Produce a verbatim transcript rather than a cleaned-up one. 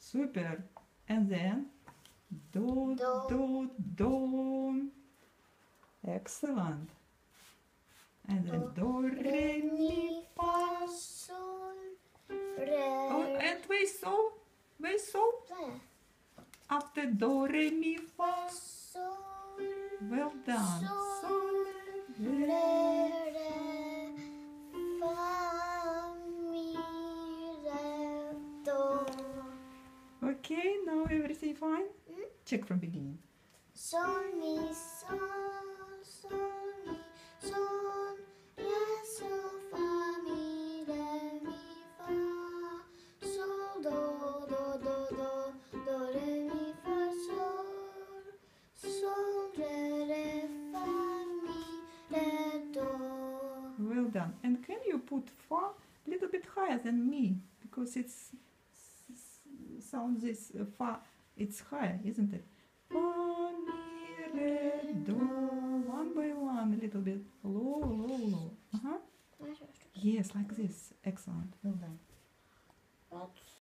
Super. And then do, Do. do, do. Excellent. And then do, re, mi, fa. sol, Oh, re, and whistle. Whistle. re, After do, re, mi, fa. sol, Well done. sol, re. re, re, fa, mi, re, do. Okay, now everything fine? Mm. Check from beginning. Sol, mi, sol, sol, mi, sol, re, sol, fa, mi, re, mi, fa, sol, do, do, do, do, do, re, mi, fa, sol, sol, re, re, fa, mi, re, do. Well done. And can you put fa a little bit higher than me? Because it's sounds this uh, fa, it's higher, isn't it? Fa, mi, re, do. One by one, a little bit low, low, low. Uh-huh. Yes, like this. Excellent. Well done. That's